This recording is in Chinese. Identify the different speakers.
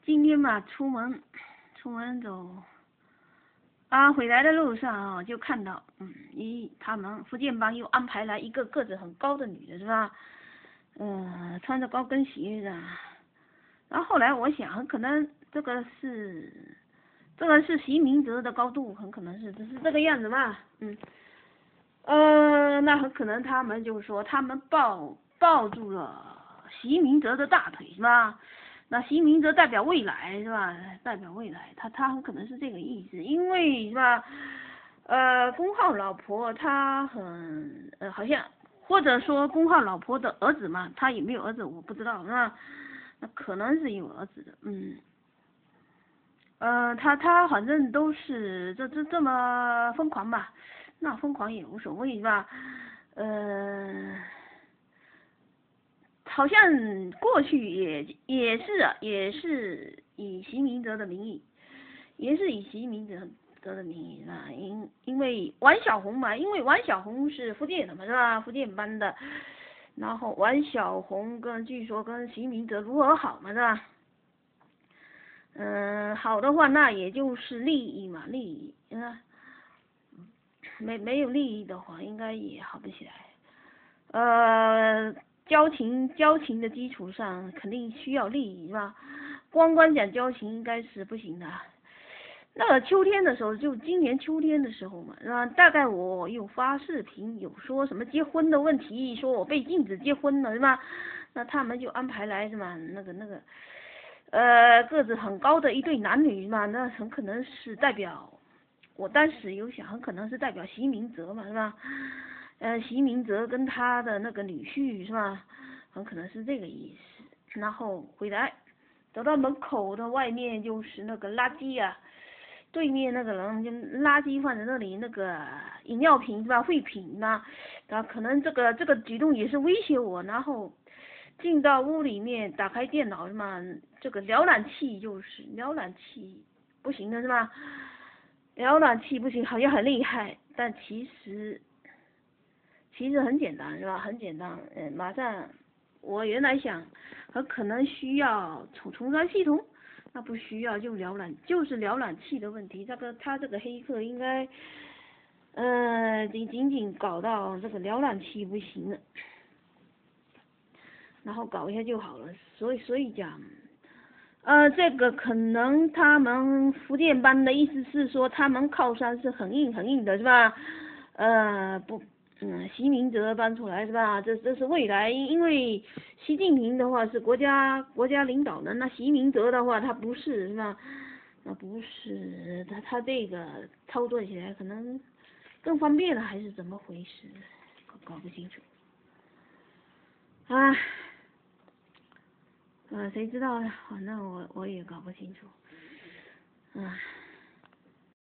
Speaker 1: 今天嘛，出门走，回来的路上就看到，他们福建帮又安排来一个个子很高的女的，是吧？穿着高跟鞋的。然后后来我想，很可能这个是习明泽的高度，很可能是这个样子嘛，那很可能他们就是说，他们抱住了习明泽的大腿，是吧？那习明泽代表未来，是吧？代表未来，他很可能是这个意思，因为是吧？公号老婆他好像，或者说公号老婆的儿子嘛，他有没有儿子我不知道，是吧？那可能是有儿子的，他反正都是这么疯狂吧，那疯狂也无所谓是吧？好像过去也是以习明泽的名义，也是以习明泽的名义啊，因为王小红嘛，因为王小红是福建的嘛，是吧？福建班的，然后王小红据说跟习明泽如何好嘛，是吧？好的话，那也就是利益嘛，利益，没有利益的话，应该也好不起来。交情的基础上，肯定需要利益，是吧？光讲交情应该是不行的。那个秋天的时候，就今年秋天的时候嘛，是吧？大概我有发视频，有说什么结婚的问题，说我被禁止结婚了，是吧？那他们就安排来是吧？个子很高的一对男女嘛，那很可能是代表，我当时有想，很可能是代表习明泽嘛，是吧？习明泽跟他的那个女婿是吧？很可能是这个意思。然后回来，走到门口的外面就是那个垃圾啊，对面那个人就垃圾放在那里，那个饮料瓶是吧？废品呐，可能这个举动也是威胁我，然后进到屋里面打开电脑是吗？这个浏览器不行的是吧？浏览器不行，好像很厉害，但其实很简单是吧？很简单，马上我原来想，很可能需要重装系统，那不需要，就是浏览器的问题。他这个黑客应该，仅搞到这个浏览器不行了，然后搞一下就好了。所以讲，这个可能他们福建班的意思是说，他们靠山是很硬的，是吧？不。习明泽搬出来是吧？这是未来，因为习近平的话是国家领导人，那习明泽的话他不是是吧？那不是他这个操作起来可能更方便了，还是怎么回事？搞不清楚。谁知道呢？反正我也搞不清楚。